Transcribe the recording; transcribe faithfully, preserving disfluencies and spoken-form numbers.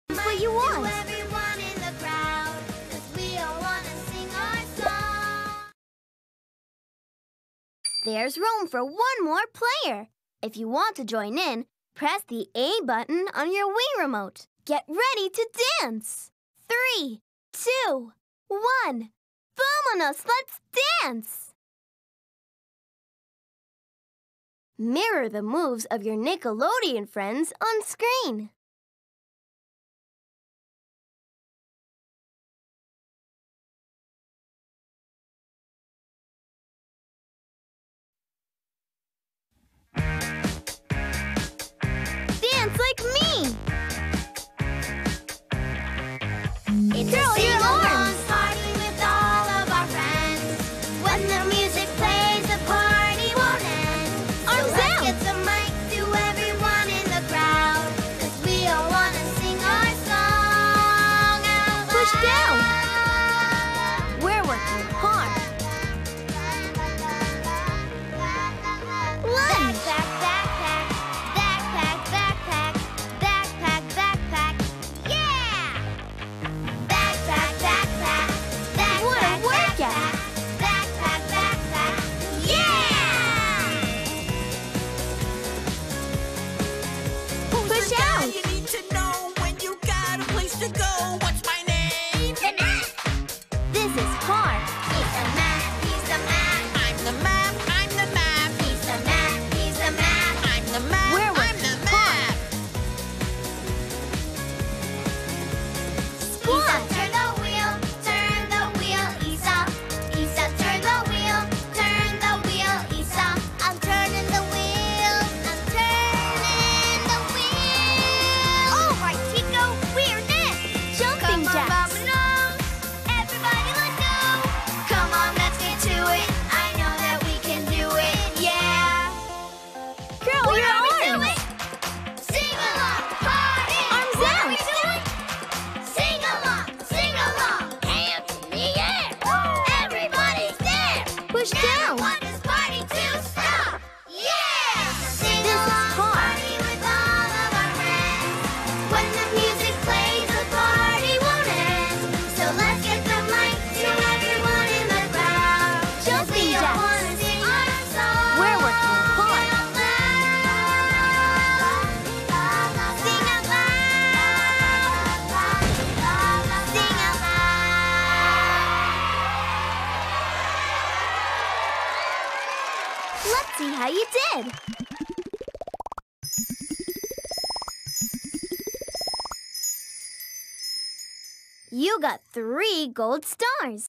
What you want? Everyone in the crowd, 'cause we all wanna sing our song. There's room for one more player. If you want to join in, press the A button on your Wii remote. Get ready to dance. Three, two, one. Vámonos, let's dance! Mirror the moves of your Nickelodeon friends on screen. Dance like me! It's Girl, a your sing-along arms. party with all of our friends. When the music plays, the party won't end. So Arms let's out. get the mic to everyone in the crowd, 'cause we all wanna sing our song out Push down. loud. We're working hard. Lunge. Backpack, backpack, backpack, backpack, backpack, backpack, yeah! Backpack, backpack, backpack, What a workout. backpack, backpack, yeah! Push out. You need to know when you got a place to go. What's my name? This is hard. He's the map, he's the map, I'm the map. I'm the map. he's the map, he's the map. I'm the map. We're I'm working the hard. map. Isa, turn the wheel, turn the wheel, Isa. Isa, turn the wheel, turn the wheel, Isa. I'm turning the wheel, I'm turning the wheel. All right, Tico, we're next. Jumping Come on, jacks. vamonos. Everybody, let's go. Come on, let's get to it. I know that we can do it, yeah. Girl, What your are we arms. doing? Sing along, party. Arms What out. are we doing? Sing along, sing along. Hands in the air. Everybody's there. Push Never down. want this party to stop. Yeah. Sing This is along, hard. party with all of our friends. When the music plays, the party won't end. So let's get the mic to everyone in the crowd. 'Cause Jumping we all jacks. wanna sing our song. We're working hard. Out loud. Sing out loud. Sing out loud. Let's see how you did. You got three gold stars.